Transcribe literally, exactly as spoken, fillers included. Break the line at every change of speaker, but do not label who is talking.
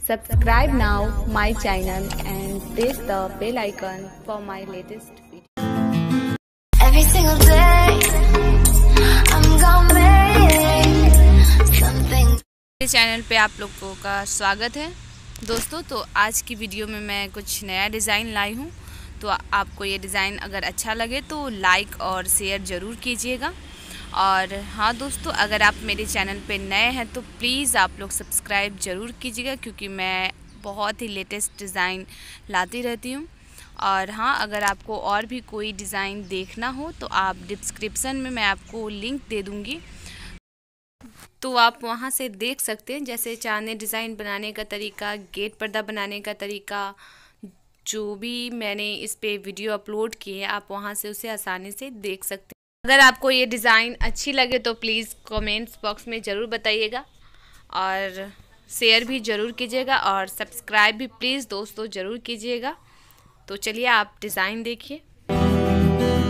Subscribe now my channel and press the bell icon for my latest video.
Every single day I'm gonna make something।
मेरे channel पे आप लोगों का स्वागत है दोस्तों। तो आज की वीडियो में मैं कुछ नया डिज़ाइन लाई हूँ। तो आपको ये डिज़ाइन अगर अच्छा लगे तो लाइक और शेयर ज़रूर कीजिएगा। और हाँ दोस्तों, अगर आप मेरे चैनल पे नए हैं तो प्लीज़ आप लोग सब्सक्राइब ज़रूर कीजिएगा, क्योंकि मैं बहुत ही लेटेस्ट डिज़ाइन लाती रहती हूँ। और हाँ, अगर आपको और भी कोई डिज़ाइन देखना हो तो आप डिस्क्रिप्शन में मैं आपको लिंक दे दूँगी, तो आप वहाँ से देख सकते हैं। जैसे चांदनी डिज़ाइन बनाने का तरीका, गेट पर्दा बनाने का तरीका, जो भी मैंने इस पे वीडियो अपलोड किए हैं, आप वहाँ से उसे आसानी से देख सकते हैं। अगर आपको ये डिज़ाइन अच्छी लगे तो प्लीज़ कमेंट्स बॉक्स में ज़रूर बताइएगा और शेयर भी ज़रूर कीजिएगा और सब्सक्राइब भी प्लीज़ दोस्तों ज़रूर कीजिएगा। तो चलिए आप डिज़ाइन देखिए।